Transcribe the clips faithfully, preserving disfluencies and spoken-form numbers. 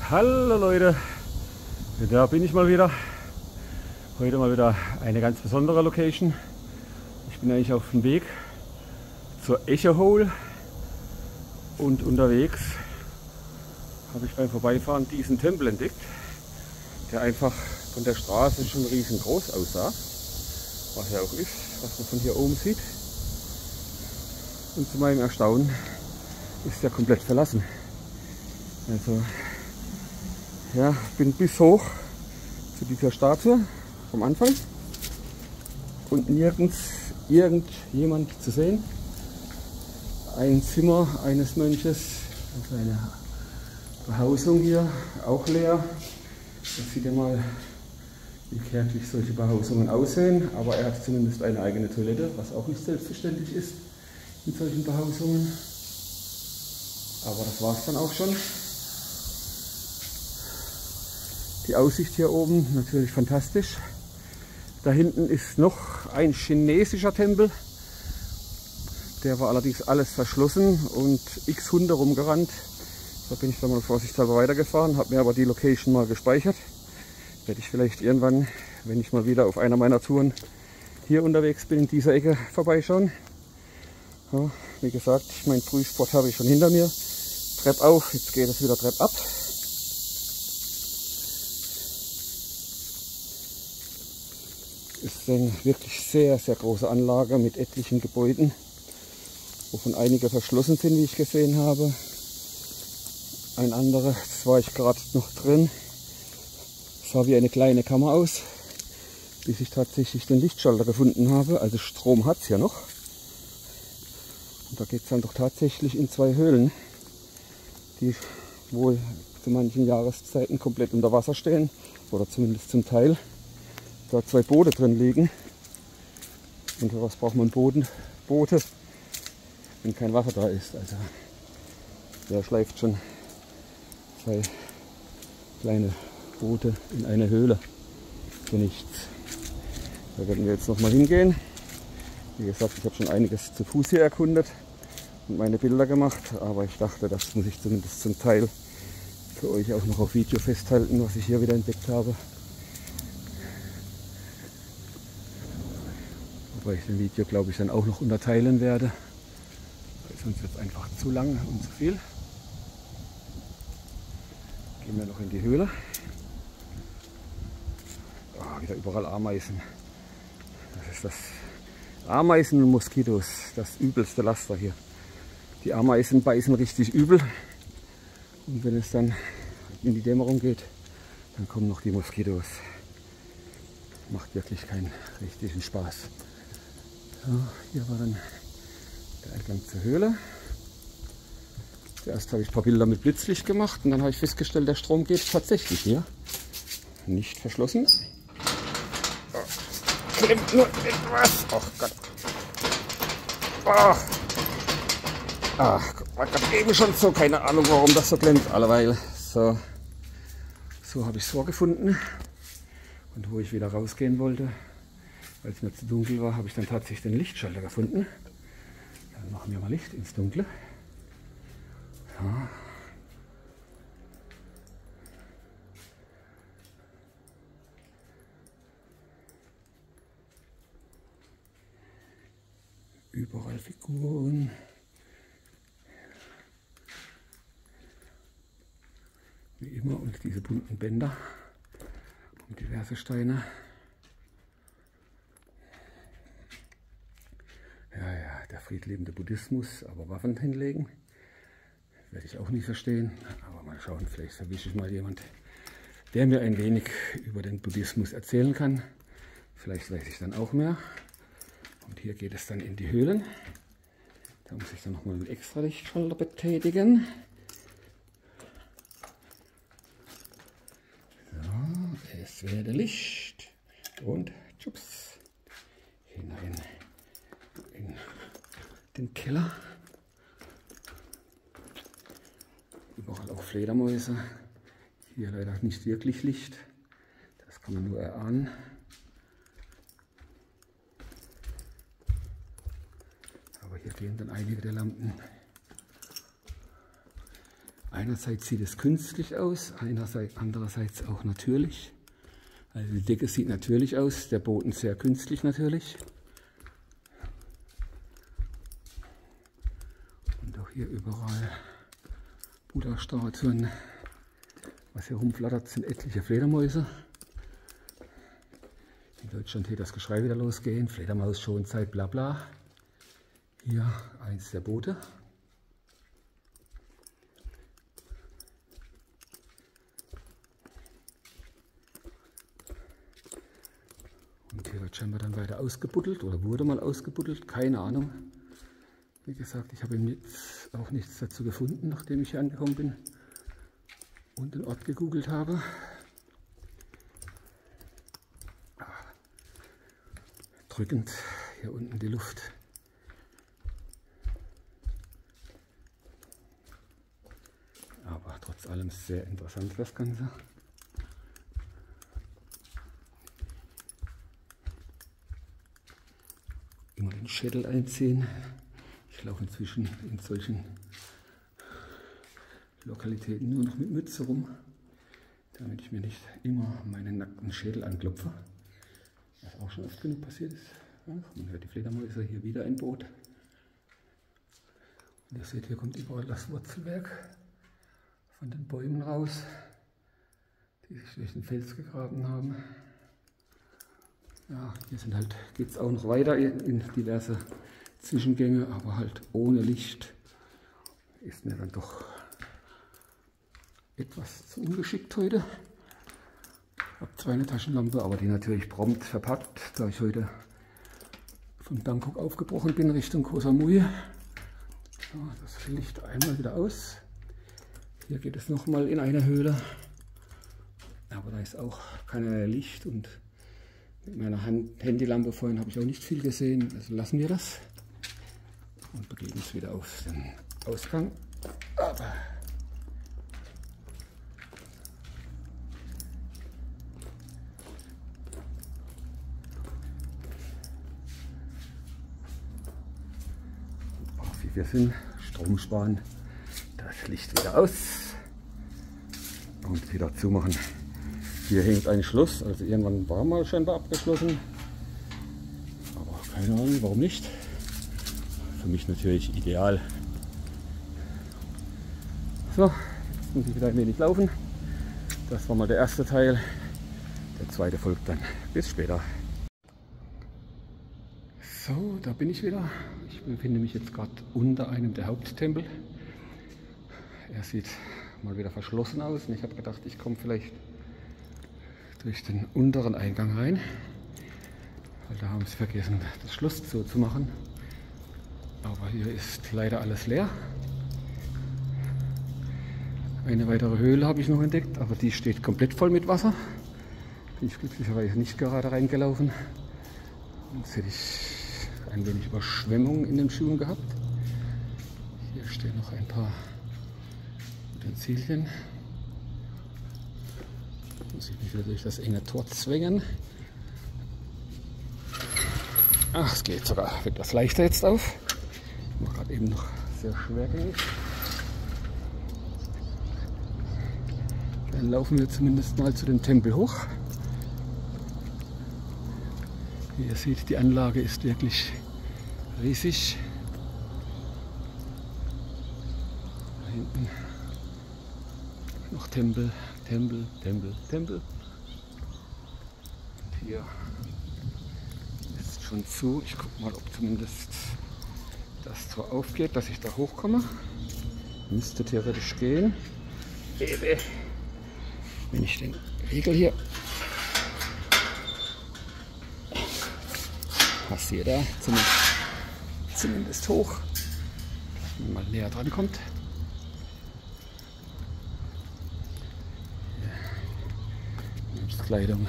Hallo Leute, da bin ich mal wieder. Heute mal wieder eine ganz besondere Location. Ich bin eigentlich auf dem Weg zur Echo Hole und unterwegs habe ich beim Vorbeifahren diesen Tempel entdeckt, der einfach von der Straße schon riesengroß aussah, was er auch ist, was man von hier oben sieht. Und zu meinem Erstaunen ist er komplett verlassen. Also ja, ich bin bis hoch zu dieser Statue vom Anfang und nirgends irgendjemand zu sehen. Ein Zimmer eines Mönches, also eine Behausung hier, auch leer. Das sieht ja mal, wie kärglich solche Behausungen aussehen, aber er hat zumindest eine eigene Toilette, was auch nicht selbstverständlich ist in solchen Behausungen. Aber das war es dann auch schon. Die Aussicht hier oben natürlich fantastisch. Da hinten ist noch ein chinesischer Tempel. Der war allerdings alles verschlossen und x Hunde rumgerannt. Da bin ich dann mal vorsichtshalber weitergefahren, habe mir aber die Location mal gespeichert. Werde ich vielleicht irgendwann, wenn ich mal wieder auf einer meiner Touren hier unterwegs bin, in dieser Ecke vorbeischauen. Ja, wie gesagt, mein Frühsport habe ich schon hinter mir. Trepp auf, jetzt geht es wieder Trepp ab. Ist eine wirklich sehr, sehr große Anlage mit etlichen Gebäuden, wovon einige verschlossen sind, wie ich gesehen habe. Ein anderer, das war ich gerade noch drin, sah wie eine kleine Kammer aus, bis ich tatsächlich den Lichtschalter gefunden habe. Also Strom hat es ja noch. Und da geht es dann doch tatsächlich in zwei Höhlen, die wohl zu manchen Jahreszeiten komplett unter Wasser stehen, oder zumindest zum Teil. Da zwei Boote drin liegen. Und für was braucht man Boden, Boote, wenn kein Wasser da ist? Also der schleift schon zwei kleine Boote in eine Höhle für nichts. Da werden wir jetzt noch mal hingehen. Wie gesagt, ich habe schon einiges zu Fuß hier erkundet und meine Bilder gemacht, aber ich dachte, das muss ich zumindest zum Teil für euch auch noch auf Video festhalten, was ich hier wieder entdeckt habe. Wobei ich das Video, glaube ich, dann auch noch unterteilen werde, weil sonst wird es einfach zu lang und zu viel. Gehen wir noch in die Höhle. Oh, wieder überall Ameisen. Das ist das Ameisen und Moskitos, das übelste Laster hier. Die Ameisen beißen richtig übel und wenn es dann in die Dämmerung geht, dann kommen noch die Moskitos. Macht wirklich keinen richtigen Spaß. So, hier war dann der Eingang zur Höhle. Zuerst habe ich ein paar Bilder mit Blitzlicht gemacht und dann habe ich festgestellt, der Strom geht tatsächlich hier. Nicht verschlossen. Oh, klemmt nur etwas. Ach Gott. Ach. Ach, war gerade eben schon so, keine Ahnung warum das so klemmt. Alleweil. So, so habe ich es vorgefunden. Und wo ich wieder rausgehen wollte, weil es mir zu dunkel war, habe ich dann tatsächlich den Lichtschalter gefunden. Dann machen wir mal Licht ins Dunkle. Ja. Überall Figuren. Wie immer, und diese bunten Bänder und diverse Steine. Ja, ja, der friedliebende Buddhismus, aber Waffen hinlegen, werde ich auch nicht verstehen. Aber mal schauen, vielleicht erwische ich mal jemand, der mir ein wenig über den Buddhismus erzählen kann. Vielleicht weiß ich dann auch mehr. Und hier geht es dann in die Höhlen. Da muss ich dann nochmal einen extra Lichtschalter betätigen. So, es werde Licht und tschups, hinein in den Keller. Überall auch Fledermäuse. Hier leider nicht wirklich Licht. Das kann man nur erahnen. Aber hier gehen dann einige der Lampen Einerseits sieht es künstlich aus, einerseits, andererseits auch natürlich. Also die Decke sieht natürlich aus, der Boden sehr künstlich natürlich. Und auch hier überall Buddha-Statuen. Was hier rumflattert, sind etliche Fledermäuse. In Deutschland hier das Geschrei wieder losgehen, Fledermaus Schonzeit, bla bla. Hier eins der Boote. Und hier wird scheinbar dann weiter ausgebuddelt oder wurde mal ausgebuddelt, keine Ahnung. Wie gesagt, ich habe jetzt auch nichts dazu gefunden, nachdem ich hier angekommen bin und den Ort gegoogelt habe. Drückend hier unten die Luft. Aber trotz allem sehr interessant das Ganze. Immer den Schädel einziehen. Ich laufe inzwischen in solchen Lokalitäten nur noch mit Mütze rum, damit ich mir nicht immer meinen nackten Schädel anklopfe. Was auch schon oft genug passiert ist. Ja, man hört die Fledermäuse, hier wieder ein Boot. Und ihr seht, hier kommt überall das Wurzelwerk von den Bäumen raus, die sich durch den Fels gegraben haben. Ja, hier sind halt, geht es auch noch weiter in diverse Zwischengänge, aber halt ohne Licht. Ist mir dann doch etwas zu ungeschickt heute. Ich habe zwar eine Taschenlampe, aber die natürlich prompt verpackt, da ich heute von Bangkok aufgebrochen bin Richtung Koh Samui. So, das Licht einmal wieder aus. Hier geht es nochmal in eine Höhle, aber da ist auch kein Licht und mit meiner Hand Handylampe vorhin habe ich auch nicht viel gesehen, also lassen wir das und begeben uns wieder auf den Ausgang. Aber wir sind, Strom sparen, das Licht wieder aus und wieder zumachen. Hier hängt ein Schloss, also irgendwann war mal scheinbar abgeschlossen, aber keine Ahnung, warum nicht. Für mich natürlich ideal. So, jetzt muss ich wieder ein wenig laufen. Das war mal der erste Teil, der zweite folgt dann. Bis später. So, da bin ich wieder. Ich befinde mich jetzt gerade unter einem der Haupttempel. Er sieht mal wieder verschlossen aus und ich habe gedacht, ich komme vielleicht durch den unteren Eingang rein, weil da haben sie vergessen, das Schloss zuzumachen. Aber hier ist leider alles leer. Eine weitere Höhle habe ich noch entdeckt, aber die steht komplett voll mit Wasser. Bin ich glücklicherweise nicht gerade reingelaufen. Sonst hätte ich ein wenig Überschwemmung in den Schuhen gehabt. Hier stehen noch ein paar Utensilien. Muss ich mich wieder durch das enge Tor zwängen. Ach, es geht sogar etwas leichter jetzt auf. War gerade eben noch sehr schwergängig. Dann laufen wir zumindest mal zu dem Tempel hoch. Wie ihr seht, die Anlage ist wirklich riesig. Da hinten noch Tempel, Tempel, Tempel, Tempel. Und hier ist schon zu. Ich gucke mal, ob zumindest das Tor aufgeht, dass ich da hochkomme. Müsste theoretisch gehen. Wenn ich den Riegel hier passiere, da zumindest, zumindest hoch, wenn man mal näher dran kommt. Kleidung.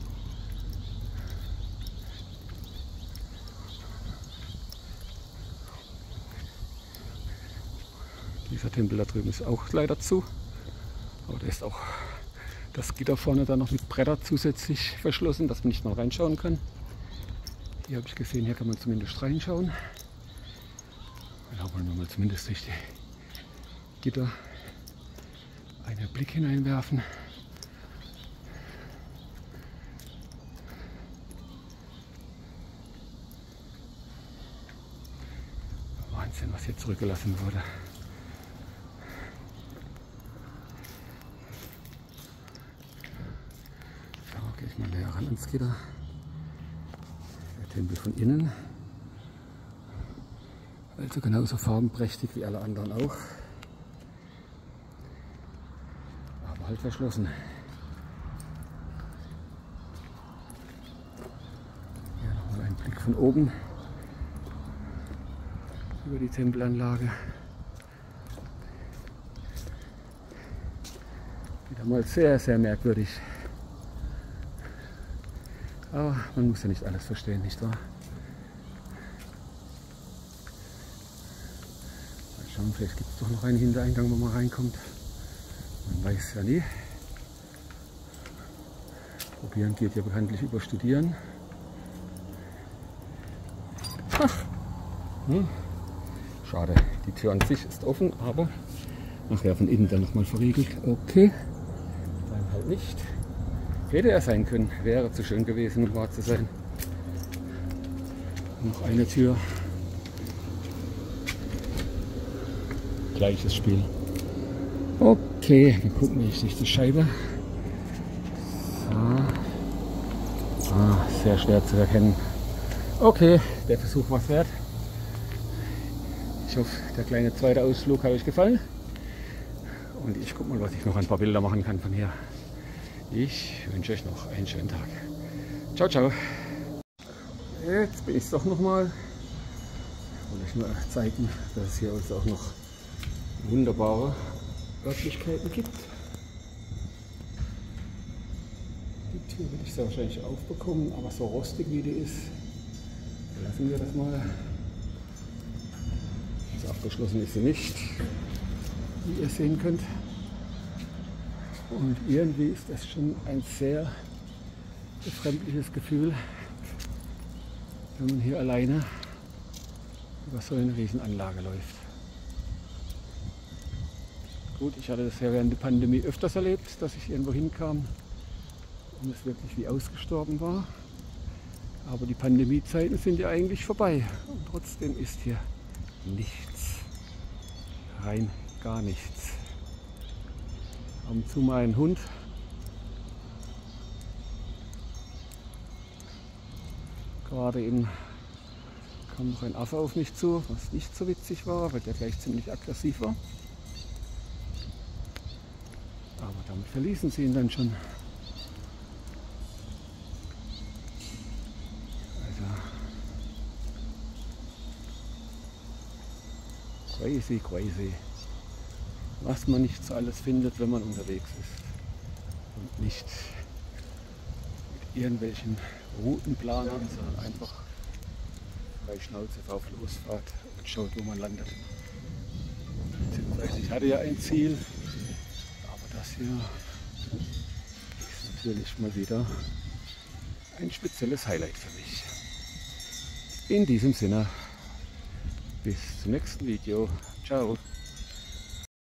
Dieser Tempel da drüben ist auch leider zu, aber da ist auch das Gitter vorne dann noch mit Bretter zusätzlich verschlossen, dass man nicht mal reinschauen kann. Hier habe ich gesehen, hier kann man zumindest reinschauen. Da wollen wir mal zumindest durch die Gitter Mehr Blick hineinwerfen. Wahnsinn, was hier zurückgelassen wurde. So, gehe ich mal näher ran ans Gitter. Der Tempel von innen. Also genauso farbenprächtig wie alle anderen auch. Aber halt verschlossen. Hier nochmal ein Blick von oben über die Tempelanlage. Wieder mal sehr, sehr merkwürdig. Aber man muss ja nicht alles verstehen, nicht wahr? Mal schauen, vielleicht gibt es doch noch einen Hintereingang, wo man reinkommt. Man weiß ja nie. Probieren geht ja bekanntlich über Studieren. Ach. Hm. Schade, die Tür an sich ist offen, aber nachher von innen dann nochmal verriegelt. Okay, dann halt nicht. Hätte er sein können, wäre zu schön gewesen, um wahr zu sein. Noch eine Tür. Gleiches Spiel. Okay, dann gucken wir durch die Scheibe. So. Ah, sehr schwer zu erkennen. Okay, der Versuch war es wert. Ich hoffe, der kleine zweite Ausflug hat euch gefallen. Und ich gucke mal, was ich noch ein paar Bilder machen kann von hier. Ich wünsche euch noch einen schönen Tag. Ciao, ciao. Jetzt bin ich es doch nochmal. Ich wollte euch nur zeigen, dass es hier also auch noch wunderbare Örtlichkeiten gibt. Die Tür würde ich sehr wahrscheinlich aufbekommen, aber so rostig wie die ist, lassen wir das mal. Also abgeschlossen ist sie nicht, wie ihr sehen könnt. Und irgendwie ist das schon ein sehr befremdliches Gefühl, wenn man hier alleine über so eine Riesenanlage läuft. Gut, ich hatte das ja während der Pandemie öfters erlebt, dass ich irgendwo hinkam und es wirklich wie ausgestorben war. Aber die Pandemiezeiten sind ja eigentlich vorbei und trotzdem ist hier nichts, rein gar nichts. Ab und zu mal ein Hund. Gerade eben kam noch ein Affe auf mich zu, was nicht so witzig war, weil der gleich ziemlich aggressiv war. Aber damit verließen sie ihn dann schon. Crazy, crazy. Was man nicht so alles findet, wenn man unterwegs ist. Und nicht mit irgendwelchen Routenplanern, sondern einfach frei Schnauze auf Losfahrt und schaut, wo man landet. Beziehungsweise ich hatte ja ein Ziel, aber das hier ist natürlich mal wieder ein spezielles Highlight für mich. In diesem Sinne. Bis zum nächsten Video. Ciao.